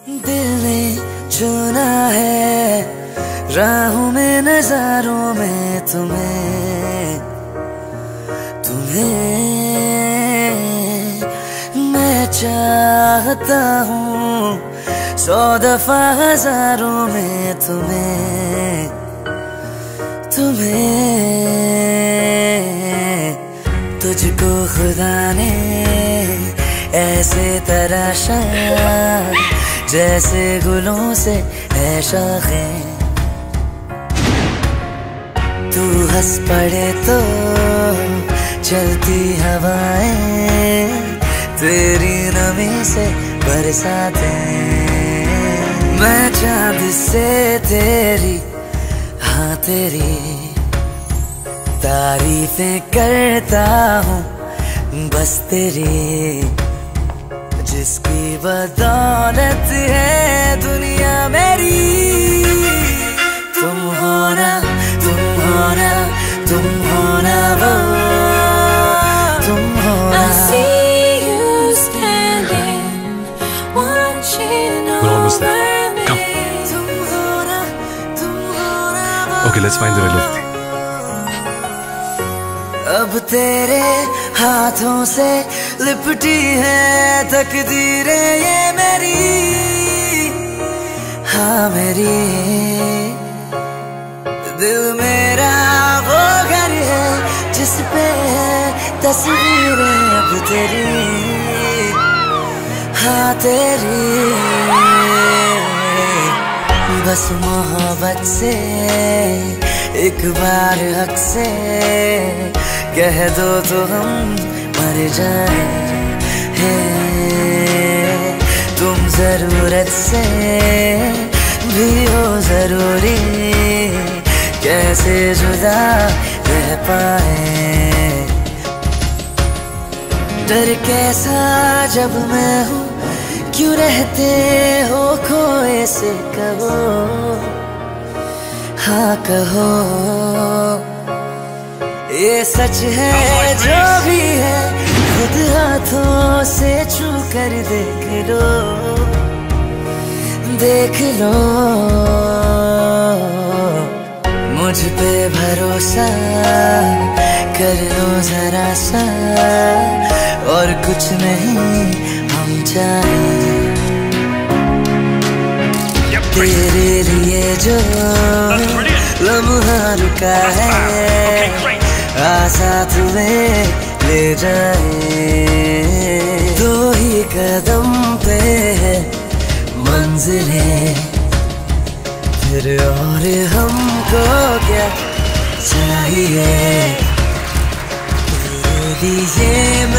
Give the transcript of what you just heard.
दिल ने चुना है राहों में नजारों में तुम्हें मैं चाहता हूँ 100 दफा हजारों में तुम्हें तुझको खुदा ने ऐसे तराशा जैसे गुलों से है शाखें। तू हंस पड़े तो चलती हवाएं तेरी नमी से बरसाते। मैं चांद से तेरी हाँ तेरी तारीफें करता हूँ बस तेरी, जिसकी बदौलत है दुनिया मेरी। तुम हो ना तुम हो ना तुम हो ना वो तुम हो ना। Okay, let's find the melody. अब तेरे हाथों से लिपटी है तकदीरें ये मेरी हाँ मेरी। दिल मेरा वो घर है जिस पे है तस्वीरें अब तेरी हाँ तेरी। बस मोहब्बत से एक बार हक से कह दो तो हम मर जाए। तुम जरूरत से भी हो जरूरी, कैसे जुदा रह पाए। डर कैसा जब मैं हूँ क्यों रहते हो खोए से कहो हाँ कहो। ये सच है जो भी है खुद हाथों से छू कर देख लो देख लो। मुझ पे भरोसा कर लो जरा सा और कुछ नहीं हम चाहें। तेरे लिए जो लम्हा रुका है आसा तुम्हें ले जाए। 2 ही कदम पे है मंजिलें फिर और हमको क्या चाहिए। तेरे लिए